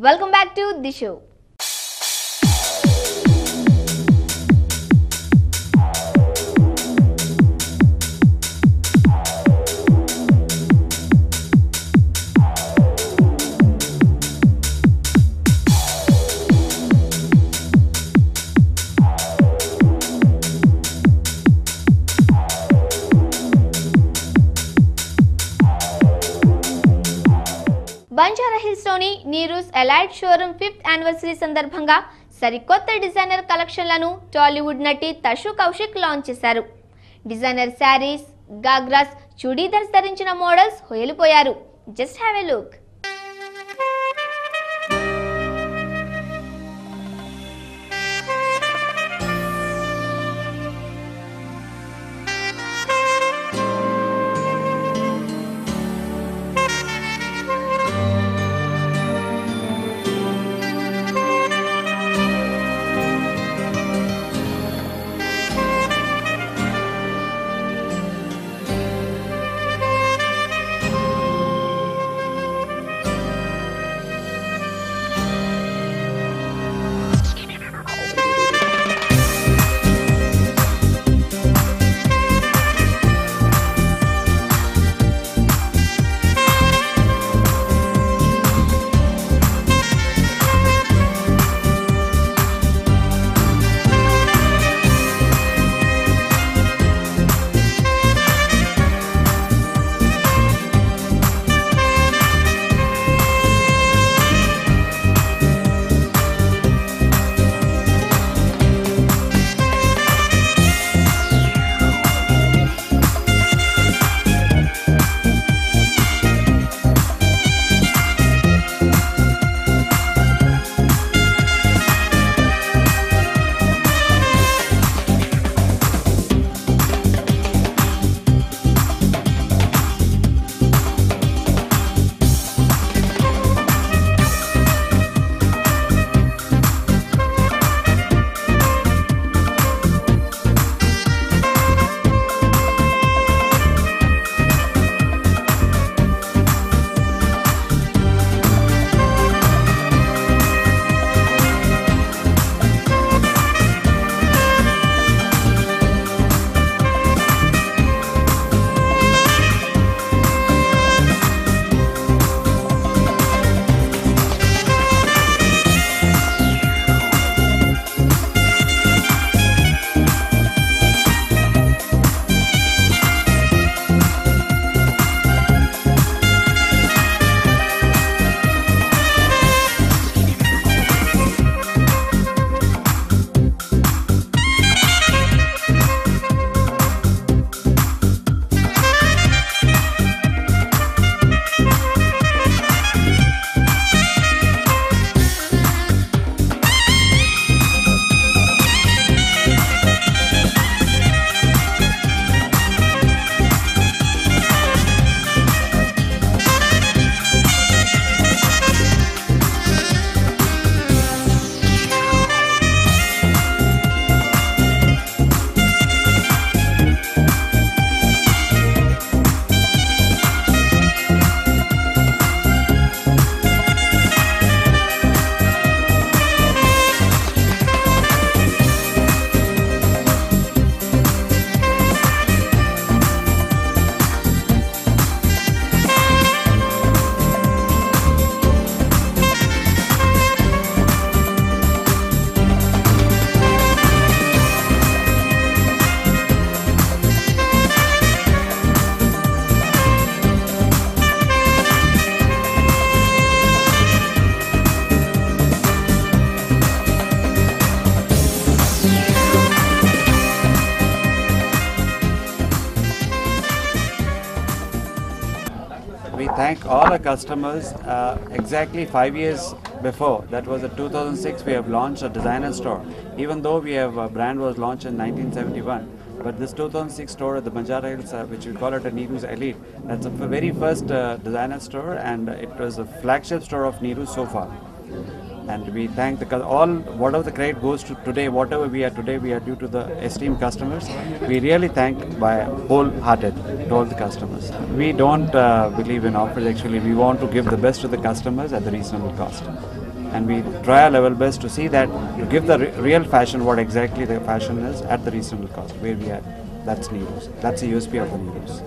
Welcome back to the show. Banjara Hills లోని Neeru's elite showroom 5th anniversary సందర్భంగా సరికొత్త designer కలెక్షన్లను టాలీవుడ్ నటి తషు కౌశిక్ లాంచ్ చేశారు. డిజైనర్ శారీస్, గాగ్రాస్, చుడీదార్స్ ధరించిన మోడల్స్ హొయలిపోయారు. Just have a look. We thank all our customers. Exactly 5 years before, that was in 2006, we have launched a designer store. Even though we have brand was launched in 1971, but this 2006 store at the Banjara Hills, which we call it a Neeru's Elite, that's the very first designer store, and it was a flagship store of Neeru's so far. And we thank whatever the credit goes to today, whatever we are today, we are due to the esteemed customers. We really thank by wholehearted to all the customers. We don't believe in offers actually. We want to give the best to the customers at the reasonable cost. and we try our level best to see that you give the real fashion what exactly the fashion is at the reasonable cost where we are. That's Neeros. That's the USP of the Neeros.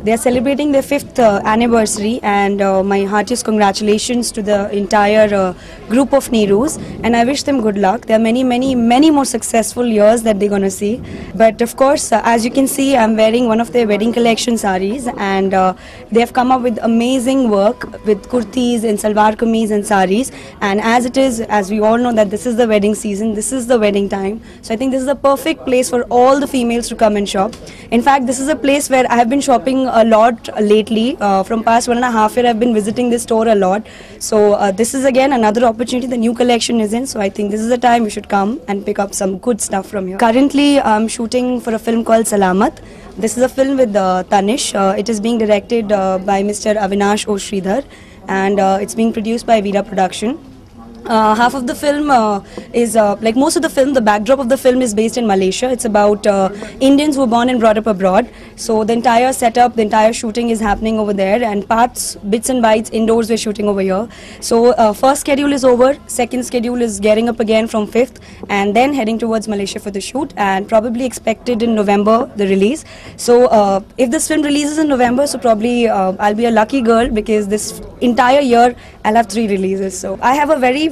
They are celebrating their 5th anniversary, and my heartiest congratulations to the entire group of Neerus, and I wish them good luck. There are many more successful years that they're going to see. But of course, as you can see, I'm wearing one of their wedding collection saris, and they have come up with amazing work with kurtis and salwar kameez and saris. And as we all know that this is the wedding season, this is the wedding time, so I think this is the perfect place for all the females to come and shop. In fact, this is a place where I have been shopping a lot lately. From past 1.5 years, I've been visiting this store a lot. So this is again another opportunity. The new collection is in, so I think this is the time you should come and pick up some good stuff from here. Currently, I'm shooting for a film called Salamat. This is a film with Tanish. It is being directed by Mr. Avinash O. Sridhar, and it's being produced by Veera Production. Half of the film is like most of the film, the backdrop of the film is based in Malaysia. It's about Indians who were born and brought up abroad. So the entire setup, the entire shooting is happening over there, and bits and bytes indoors we're shooting over here. So first schedule is over, second schedule is getting up again from 5th, and then heading towards Malaysia for the shoot, and probably expected in November the release. So if this film releases in November, so probably I'll be a lucky girl, because this entire year I'll have 3 releases. So I have a very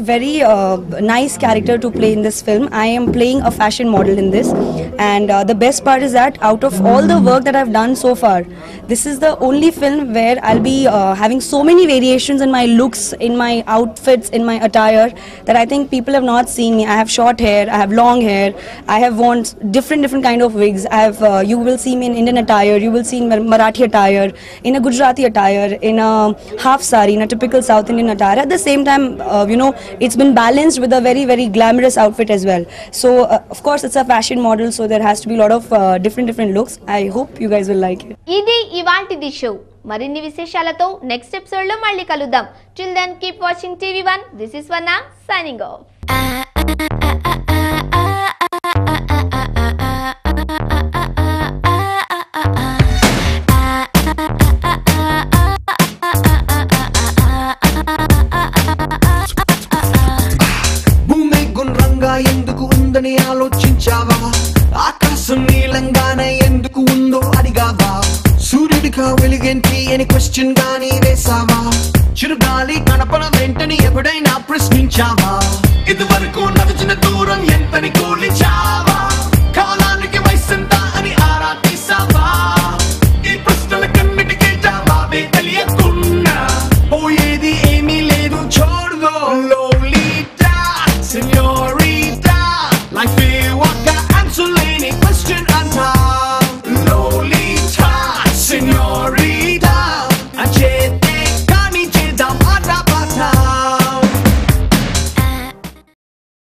nice character to play in this film. I am playing a fashion model in this, and the best part is that out of all the work that I've done so far, this is the only film where I'll be having so many variations in my looks, in my outfits, in my attire, that I think people have not seen me. I have short hair, I have long hair, I have worn different kind of wigs. You will see me in Indian attire, you will see in Marathi attire, in a Gujarati attire, in a half sari, in a typical South Indian attire. At the same time, it's been balanced with a very glamorous outfit as well. So of course it's a fashion model, so there has to be a lot of different looks. I hope you guys will like it. ఇది ఇవాల్టిది show. మరిన్ని విశేషాలతో next episode లో మళ్ళీ కలుద్దాం. Till then keep watching TV1. This is Varna signing off. ఎందుకు ఉందని ఆలోచించావా? ఆకాశం నీలంగానే ఎందుకు ఉందో అడిగావా? సూర్యుడిగా వెలిగేంటి అని క్వశ్చన్ గాని వేసావా? చిరుగాలి కనపన వెంటనే ఎప్పుడైనా ప్రశ్నించావా? ఇదివరకు నడిచిన దూరం ఎంతని కూలించా?